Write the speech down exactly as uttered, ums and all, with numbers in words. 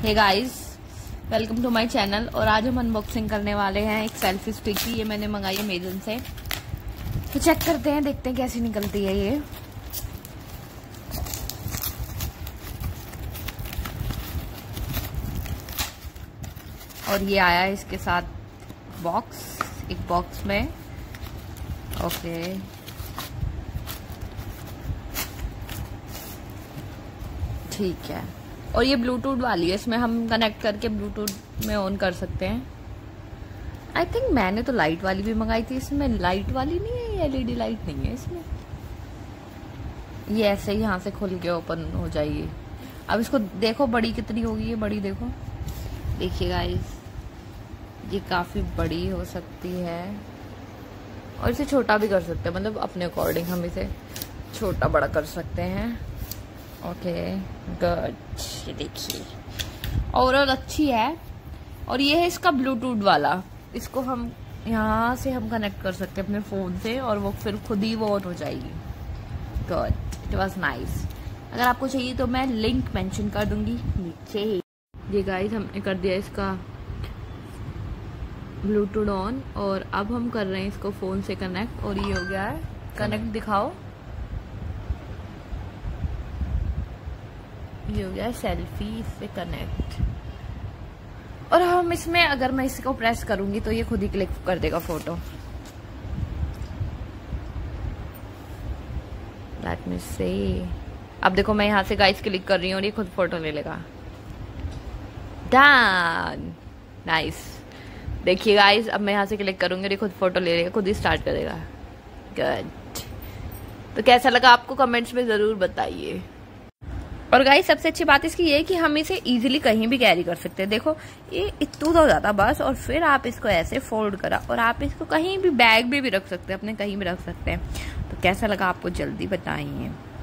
Hey guys, welcome to my channel. और आज हम अनबॉक्सिंग करने वाले हैं एक सेल्फी स्टिक की। ये मैंने मंगाई है अमेज़न से, तो चेक करते हैं, देखते हैं कैसी निकलती है ये। और ये आया है इसके साथ बॉक्स, एक बॉक्स में। ओके, ठीक है। और ये ब्लूटूथ वाली है, इसमें हम कनेक्ट करके ब्लूटूथ में ऑन कर सकते हैं। आई थिंक मैंने तो लाइट वाली भी मंगाई थी, इसमें लाइट वाली नहीं है, एलईडी लाइट नहीं है इसमें। ये ऐसे ही यहाँ से खुल के ओपन हो जाएगी। अब इसको देखो बड़ी कितनी होगी, ये बड़ी देखो, देखिए गाइस, ये काफी बड़ी हो सकती है। और इसे छोटा भी कर सकते हैं, मतलब अपने अकॉर्डिंग हम इसे छोटा बड़ा कर सकते हैं। ओके गुड, ये देखिए ओवरऑल अच्छी है। और ये है इसका ब्लूटूथ वाला, इसको हम यहाँ से हम कनेक्ट कर सकते हैं अपने फ़ोन से, और वो फिर खुद ही वो ऑन हो जाएगी। Good, it was nice. अगर आपको चाहिए तो मैं लिंक मेंशन कर दूंगी नीचे ही। ये गाइस, हमने कर दिया इसका ब्लूटूथ ऑन, और अब हम कर रहे हैं इसको फ़ोन से कनेक्ट। और ये हो गया है कनेक्ट, दिखाओ, ये हो गया सेल्फी से कनेक्ट। और हम इसमें, अगर मैं इसको प्रेस करूंगी तो ये खुद ही क्लिक कर देगा फोटो। लेट मी सी। अब देखो, मैं यहाँ से गाइस क्लिक कर रही हूँ और ये खुद फोटो ले लेगा। Done, nice. देखिए गाइस, अब मैं यहाँ से क्लिक करूंगी और ये खुद फोटो ले लेगा, खुद ही स्टार्ट कर देगा। गुड। तो कैसा लगा आपको कमेंट्स में जरूर बताइए। और गाइस, सबसे अच्छी बात इसकी ये है कि हम इसे इजीली कहीं भी कैरी कर सकते हैं। देखो, ये इतना हो जाता बस, और फिर आप इसको ऐसे फोल्ड करा और आप इसको कहीं भी बैग में भी रख सकते हैं, अपने कहीं भी रख सकते हैं। तो कैसा लगा आपको जल्दी बताइए।